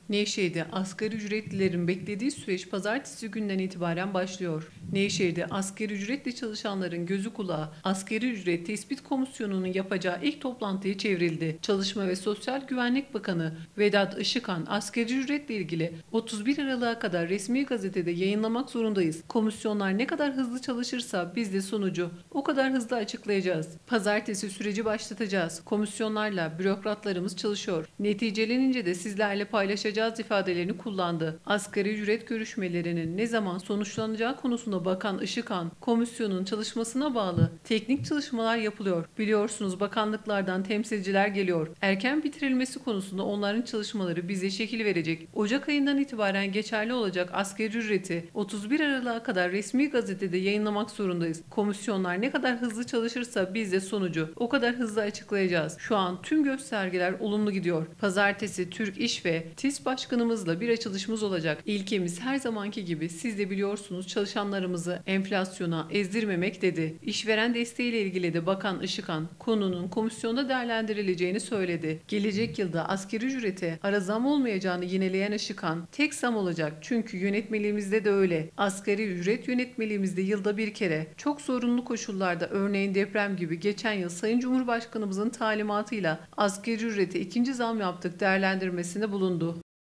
Nevşehir'de asgari ücretlilerin beklediği süreç pazartesi günden itibaren başlıyor. Nevşehir'de asgari ücretli çalışanların gözü kulağı Asgari Ücret Tespit Komisyonu'nun yapacağı ilk toplantıya çevrildi. Çalışma ve Sosyal Güvenlik Bakanı Vedat Işıkhan, asgari ücretle ilgili 31 Aralık'a kadar resmi gazetede yayınlamak zorundayız. Komisyonlar ne kadar hızlı çalışırsa biz de sonucu o kadar hızlı açıklayacağız. Pazartesi süreci başlatacağız. Komisyonlarla bürokratlarımız çalışıyor. Neticelenince de sizlerle paylaşacağız ifadelerini kullandı. Asgari ücret görüşmelerinin ne zaman sonuçlanacağı konusunda Bakan Işıkhan, komisyonun çalışmasına bağlı teknik çalışmalar yapılıyor. Biliyorsunuz bakanlıklardan temsilciler geliyor. Erken bitirilmesi konusunda onların çalışmaları bize şekil verecek. Ocak ayından itibaren geçerli olacak asgari ücreti 31 Aralık'a kadar resmi gazetede yayınlamak zorundayız. Komisyonlar ne kadar hızlı çalışırsa biz de sonucu o kadar hızlı açıklayacağız. Şu an tüm göstergeler olumlu gidiyor. Pazartesi Türk İş ve TİS Başkanımızla bir açılışımız olacak. İlkemiz her zamanki gibi siz de biliyorsunuz çalışanlarımızı enflasyona ezdirmemek dedi. İşveren desteğiyle ilgili de Bakan Işıkhan konunun komisyonda değerlendirileceğini söyledi. Gelecek yılda asgari ücrete ara zam olmayacağını yineleyen Işıkhan tek zam olacak çünkü yönetmeliğimizde de öyle. Asgari ücret yönetmeliğimizde yılda bir kere çok zorunlu koşullarda örneğin deprem gibi geçen yıl Sayın Cumhurbaşkanımızın talimatıyla asgari ücrete ikinci zam yaptık değerlendirmesinde bulundu.